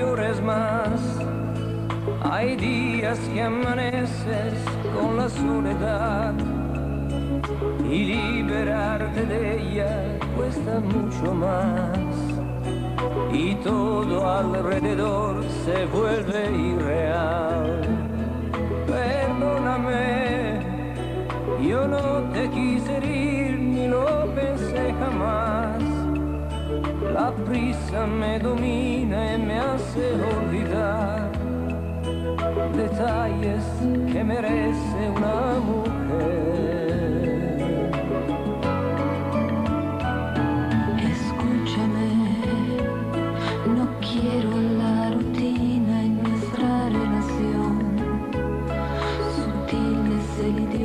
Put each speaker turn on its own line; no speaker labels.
llores más. Hay días que amaneces con la soledad y liberarte de ella cuesta mucho más. Y todo alrededor se vuelve irreal. Perdóname, yo no te quise herir ni lo pensé jamás. La prisa me domina y me hace olvidar detalles que merece una mujer.
Escúchame, no quiero la rutina en nuestra relación. Sutil es el